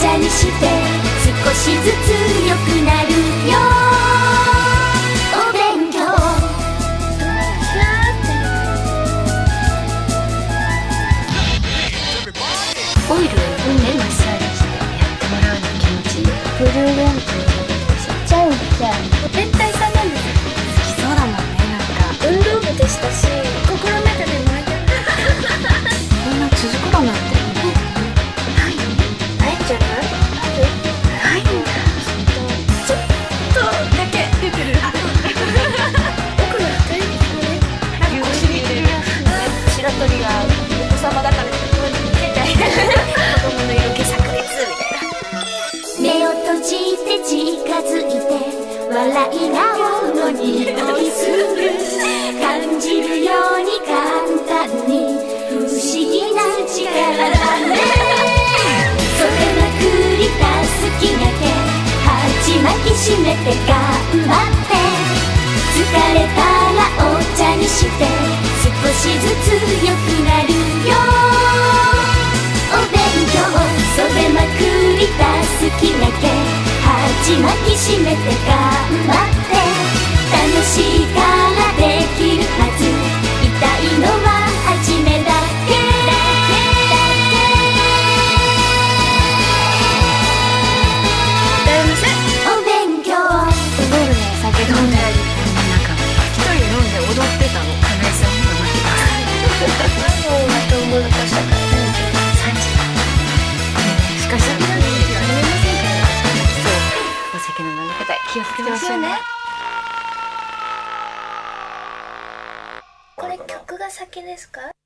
茶にして少しずつ良くなるよ。お勉強オイルでマッサージしてやってもらうの気持ちいい。ブルーレンズちっちゃい変態さんなんですよ。好きそうだもんね。なんか運動部でしたし心の中でもこんな続くだなんてないんじゃない？ないんだ。ちょっとだけ出てる。奥が深いですね。お尻出るやつね。白鳥がお子様だからこう見てたい。子供の色気炸裂みたいな。目を閉じて近づいて笑い顔の匂いする。感じるように簡単に不思議な力だね。それまくり出す気がけ鉢巻き締めて頑張って。疲れたらお茶にして少しずつ良くなるよ。お勉強それまくり出す気がけ鉢巻き締めて頑張って。楽しいからできるはず。痛いのは初めだけ。お勉強プールで酒飲んでなんか一人飲んで踊ってたの。金井さんが負けた。何をまと思い出したからね。3時しかしやめませんから。そうお酒の飲み方気をつけましょうね。これ曲が先ですか？